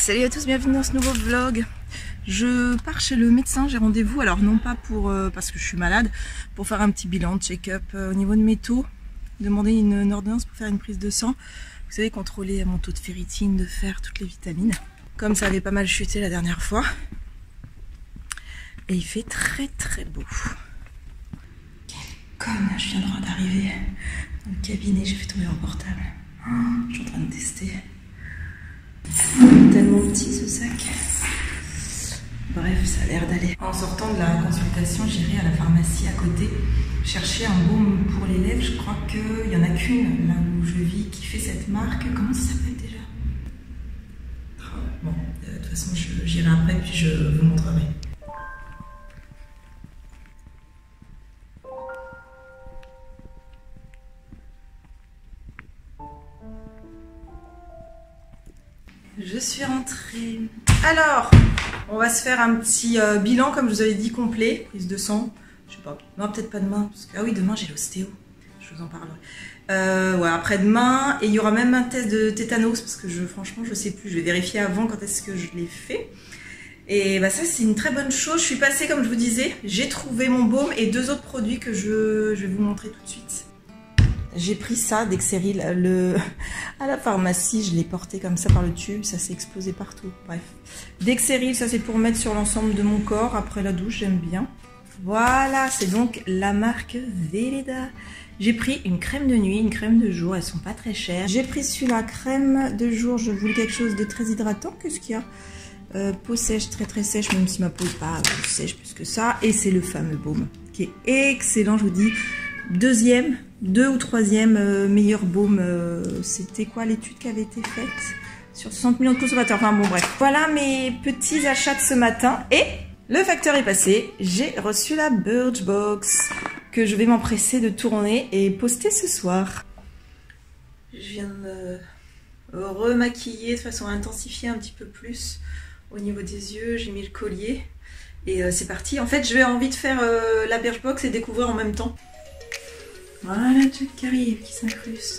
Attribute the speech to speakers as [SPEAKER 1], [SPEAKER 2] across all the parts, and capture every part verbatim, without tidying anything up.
[SPEAKER 1] Salut à tous, bienvenue dans ce nouveau vlog. Je pars chez le médecin, j'ai rendez-vous, alors non pas pour euh, parce que je suis malade, pour faire un petit bilan, check-up euh, au niveau de mes taux, demander une, une ordonnance pour faire une prise de sang. Vous savez, contrôler mon taux de ferritine, de fer, toutes les vitamines. Comme ça avait pas mal chuté la dernière fois. Et il fait très très beau. Quelle conne, je viens d'arriver dans le cabinet, j'ai fait tomber mon portable. Oh, je suis en train de tester. Tellement petit ce sac. Bref, ça a l'air d'aller. En sortant de la consultation, j'irai à la pharmacie à côté chercher un baume pour les lèvres. Je crois qu'il n'y en a qu'une là où je vis qui fait cette marque. Comment ça s'appelle déjà? Bon, de toute façon, j'irai après puis je vous montrerai. Je suis rentrée. Alors, on va se faire un petit euh, bilan, comme je vous avais dit, complet. Prise de sang. Je sais pas. Non, peut-être pas demain. Parce que, ah oui, demain, j'ai l'ostéo. Je vous en parlerai. Euh, ouais, après-demain. Et il y aura même un test de tétanos. Parce que, je, franchement, je sais plus. Je vais vérifier avant quand est-ce que je l'ai fait. Et bah, ça, c'est une très bonne chose. Je suis passée, comme je vous disais. J'ai trouvé mon baume et deux autres produits que je, je vais vous montrer tout de suite. J'ai pris ça, Dexeril, le... à la pharmacie, je l'ai porté comme ça par le tube, ça s'est explosé partout, bref. Dexeril, ça c'est pour mettre sur l'ensemble de mon corps, après la douche, j'aime bien. Voilà, c'est donc la marque Velleda. J'ai pris une crème de nuit, une crème de jour, elles sont pas très chères. J'ai pris celui-là, crème de jour, je voulais quelque chose de très hydratant, qu'est-ce qu'il y a euh, peau sèche, très très sèche, même si ma peau n'est pas euh, sèche plus que ça. Et c'est le fameux baume, qui est excellent, je vous dis. Deuxième, deux ou troisième euh, meilleur baume, euh, c'était quoi l'étude qui avait été faite sur soixante millions de consommateurs, enfin bon bref. Voilà mes petits achats de ce matin et le facteur est passé, j'ai reçu la Birchbox que je vais m'empresser de tourner et poster ce soir. Je viens de me remaquiller de façon à intensifier un petit peu plus au niveau des yeux, j'ai mis le collier et euh, c'est parti. En fait je vais envie de faire euh, la Birchbox et découvrir en même temps. Voilà, Jack qui arrive, qui s'incruste.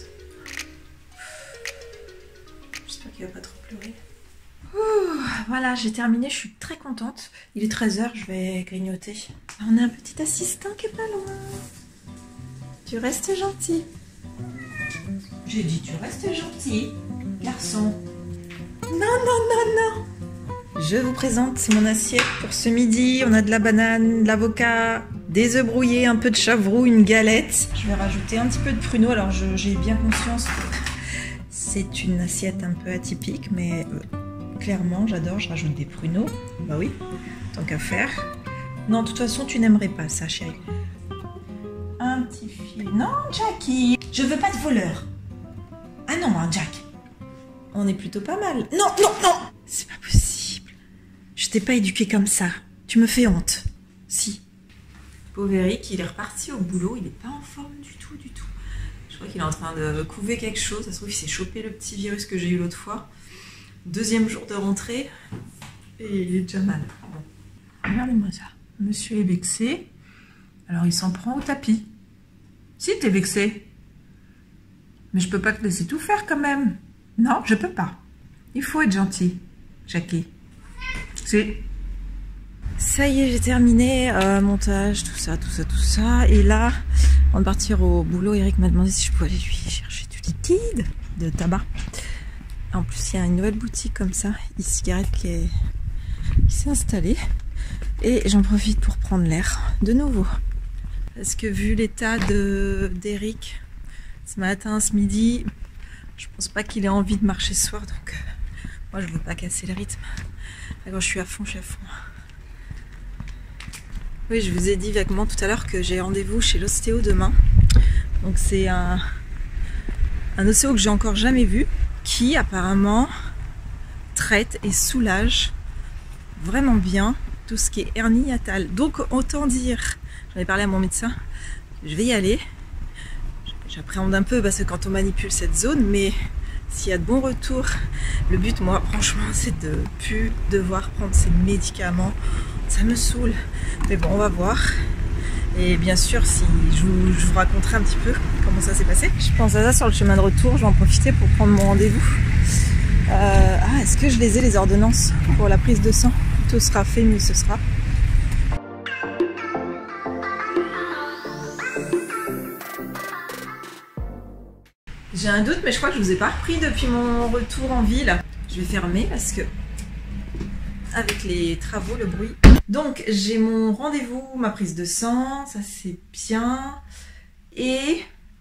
[SPEAKER 1] J'espère qu'il va pas trop pleurer. Ouh, voilà, j'ai terminé, je suis très contente. Il est treize heures, je vais grignoter. On a un petit assistant qui est pas loin. Tu restes gentil. J'ai dit tu restes gentil, garçon. Non, non, non, non. Je vous présente mon assiette pour ce midi. On a de la banane, de l'avocat, des œufs brouillés, un peu de chavroux, une galette. Je vais rajouter un petit peu de pruneaux. Alors j'ai bien conscience que c'est une assiette un peu atypique, mais euh, clairement j'adore, je rajoute des pruneaux. Bah oui, tant qu'à faire. Non, de toute façon tu n'aimerais pas ça, chérie. Un petit fil. Non, Jackie, je veux pas de voleur. Ah non, hein, Jack. On est plutôt pas mal. Non, non, non. C'est pas possible. Je t'ai pas éduqué comme ça. Tu me fais honte. Si. Pauvre Eric, il est reparti au boulot. Il n'est pas en forme du tout, du tout. Je crois qu'il est en train de couver quelque chose. Ça se trouve, il s'est chopé le petit virus que j'ai eu l'autre fois. Deuxième jour de rentrée. Et il est déjà mal. Bon. Regardez-moi ça. Monsieur est vexé. Alors, il s'en prend au tapis. Si, t'es vexé. Mais je peux pas te laisser tout faire quand même. Non, je peux pas. Il faut être gentil, Jackie. C'est... Ça y est, j'ai terminé, euh, montage, tout ça, tout ça, tout ça. Et là, avant de partir au boulot, Eric m'a demandé si je pouvais aller lui chercher du liquide, de tabac. En plus, il y a une nouvelle boutique comme ça, e-cigarette qui est... qui s'est installée. Et j'en profite pour prendre l'air de nouveau. Parce que vu l'état de d'Eric, ce matin, ce midi, je pense pas qu'il ait envie de marcher ce soir. Donc, euh, moi, je veux pas casser le rythme. Quand je suis à fond, je suis à fond. Oui, je vous ai dit vaguement tout à l'heure que j'ai rendez-vous chez l'ostéo demain. Donc c'est un, un ostéo que j'ai encore jamais vu, qui apparemment traite et soulage vraiment bien tout ce qui est hernie hiatale. Donc autant dire, j'en ai parlé à mon médecin, je vais y aller. J'appréhende un peu parce que quand on manipule cette zone, mais s'il y a de bons retours, le but, moi, franchement, c'est de plus devoir prendre ces médicaments. Ça me saoule. Mais bon, on va voir. Et bien sûr, si je vous, je vous raconterai un petit peu comment ça s'est passé. Je pense à ça sur le chemin de retour. Je vais en profiter pour prendre mon rendez-vous Euh, ah, est-ce que je les ai les ordonnances pour la prise de sang? Tout sera fait, mieux ce sera. J'ai un doute, mais je crois que je vous ai pas repris depuis mon retour en ville. Je vais fermer parce que avec les travaux, le bruit. Donc j'ai mon rendez-vous, ma prise de sang, ça c'est bien. Et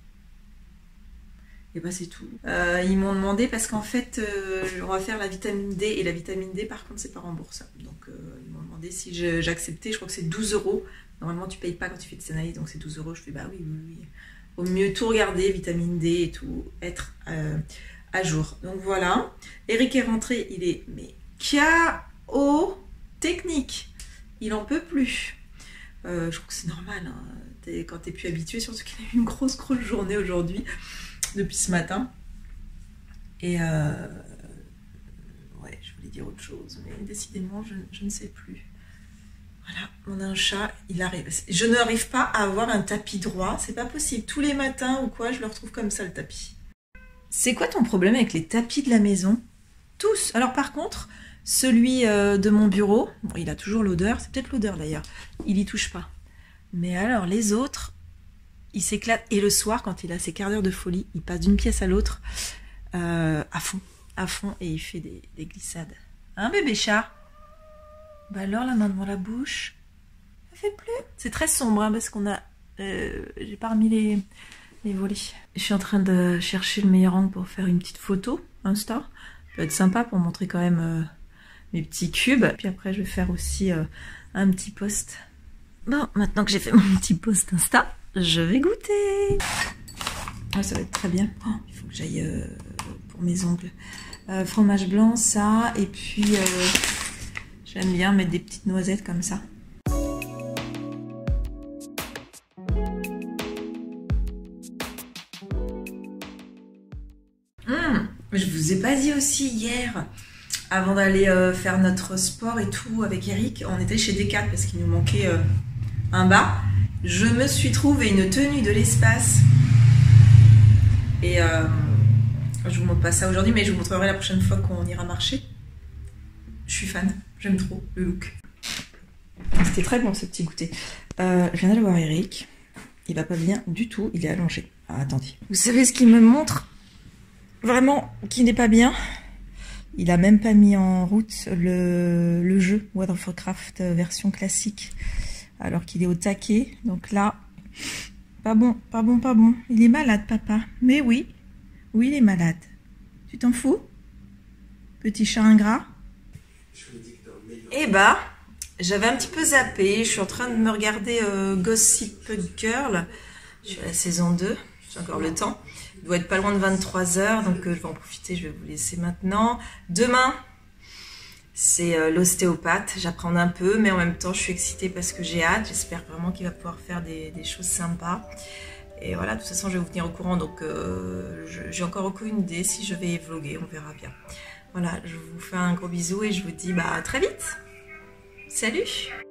[SPEAKER 1] et bah c'est tout. Euh, ils m'ont demandé parce qu'en fait euh, on va faire la vitamine D et la vitamine D par contre c'est pas remboursable. Donc euh, ils m'ont demandé si j'acceptais. Je crois que c'est douze euros. Normalement tu payes pas quand tu fais des analyses, donc c'est douze euros. Je fais bah oui oui oui. Au mieux tout regarder, vitamine D et tout, être euh, à jour. Donc voilà. Eric est rentré, il est mais K O technique. Il en peut plus. Euh, je crois que c'est normal. Hein. Es, quand t'es plus habitué, surtout qu'il a eu une grosse grosse journée aujourd'hui, depuis ce matin. Et euh, ouais, je voulais dire autre chose, mais décidément, je, je ne sais plus. Voilà, on a un chat, il arrive. Je n'arrive pas à avoir un tapis droit, c'est pas possible. Tous les matins ou quoi, je le retrouve comme ça le tapis. C'est quoi ton problème avec les tapis de la maison? Tous. Alors par contre, celui euh, de mon bureau, bon, il a toujours l'odeur, c'est peut-être l'odeur d'ailleurs, il y touche pas. Mais alors les autres, il s'éclate. Et le soir, quand il a ses quarts d'heure de folie, il passe d'une pièce à l'autre euh, à fond, à fond, et il fait des, des glissades. Hein bébé chat? Bah alors la main devant la bouche, ça fait plus. C'est très sombre hein, parce qu'on a, euh, j'ai pas remis les, les volets. Je suis en train de chercher le meilleur angle pour faire une petite photo Insta. Ça peut être sympa pour montrer quand même euh, mes petits cubes. Puis après je vais faire aussi euh, un petit post. Bon, maintenant que j'ai fait mon petit post Insta, je vais goûter. Ah, ça va être très bien. Oh, il faut que j'aille euh, pour mes ongles. Euh, fromage blanc, ça, et puis euh, j'aime bien mettre des petites noisettes comme ça. Mmh, je vous ai pas dit aussi hier, avant d'aller euh, faire notre sport et tout avec Eric, on était chez Decathlon parce qu'il nous manquait euh, un bas. Je me suis trouvé une tenue de l'espace et euh, je vous montre pas ça aujourd'hui, mais je vous montrerai la prochaine fois qu'on ira marcher. Je suis fan, j'aime trop le look. C'était très bon ce petit goûter. Euh, je viens d'aller voir Eric, il va pas bien du tout, il est allongé. Ah, attendez. Vous savez ce qu'il me montre? Vraiment, qu'il n'est pas bien. Il a même pas mis en route le, le jeu World of Warcraft version classique, alors qu'il est au taquet. Donc là, pas bon, pas bon, pas bon. Il est malade, papa. Mais oui, oui, il est malade. Tu t'en fous? Petit chat ingrat. Eh bah, j'avais un petit peu zappé. Je suis en train de me regarder euh, Gossip Girl. Je suis à la saison deux. J'ai encore le temps. Il doit être pas loin de vingt-trois heures, donc euh, je vais en profiter. Je vais vous laisser maintenant. Demain, c'est euh, l'ostéopathe. J'apprends un peu, mais en même temps, je suis excitée parce que j'ai hâte. J'espère vraiment qu'il va pouvoir faire des, des choses sympas. Et voilà, de toute façon, je vais vous tenir au courant. Donc, euh, j'ai encore aucune idée si je vais vlogger. On verra bien. Voilà, je vous fais un gros bisou et je vous dis bah, à très vite. Salut!